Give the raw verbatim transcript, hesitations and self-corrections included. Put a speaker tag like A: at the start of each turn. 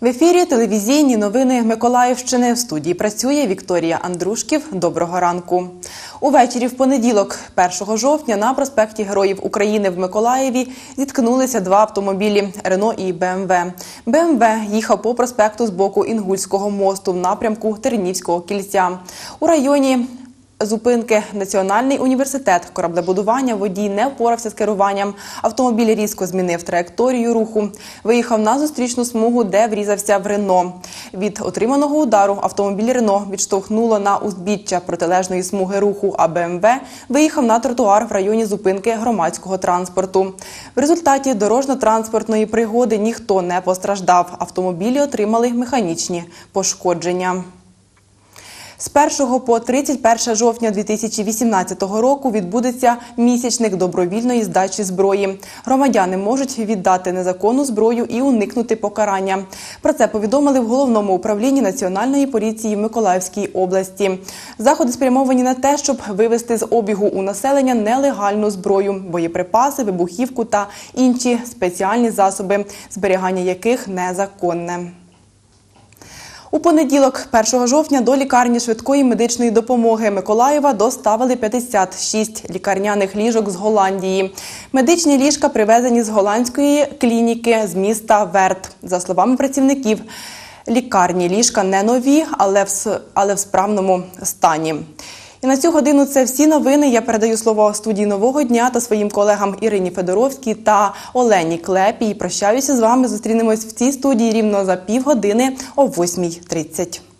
A: В ефірі телевізійні новини Миколаївщини. В студії працює Вікторія Андрушків. Доброго ранку. Увечері в понеділок, першого жовтня, на проспекті Героїв України в Миколаєві зіткнулися два автомобілі – Рено і Бе Ем Ве. Бе Ем Ве їхав по проспекту з боку Інгульського мосту в напрямку Тернівського кільця. У районі зупинки Національний університет кораблебудування водій не впорався з керуванням. Автомобіль різко змінив траєкторію руху. Виїхав на зустрічну смугу, де врізався в Рено. Від отриманого удару автомобіль Рено відштовхнуло на узбіччя протилежної смуги руху, а Бе Ем Ве виїхав на тротуар в районі зупинки громадського транспорту. В результаті дорожньо-транспортної пригоди ніхто не постраждав. Автомобілі отримали механічні пошкодження. З першого по тридцять перше жовтня дві тисячі вісімнадцятого року відбудеться місячник добровільної здачі зброї. Громадяни можуть віддати незаконну зброю і уникнути покарання. Про це повідомили в Головному управлінні Національної поліції в Миколаївській області. Заходи спрямовані на те, щоб вивести з обігу у населення нелегальну зброю, боєприпаси, вибухівку та інші спеціальні засоби, зберігання яких незаконне. У понеділок, першого жовтня, до лікарні швидкої медичної допомоги Миколаєва доставили п'ятдесят шість лікарняних ліжок з Голландії. Медичні ліжка привезені з голландської клініки з міста Верт. За словами працівників, лікарні ліжка не нові, але в, але в справному стані. І на цю годину це всі новини. Я передаю слово студії «Нового дня» та своїм колегам Ірині Федоровській та Олені Клепі. І прощаюся з вами. Зустрінемось в цій студії рівно за півгодини о восьмій тридцять.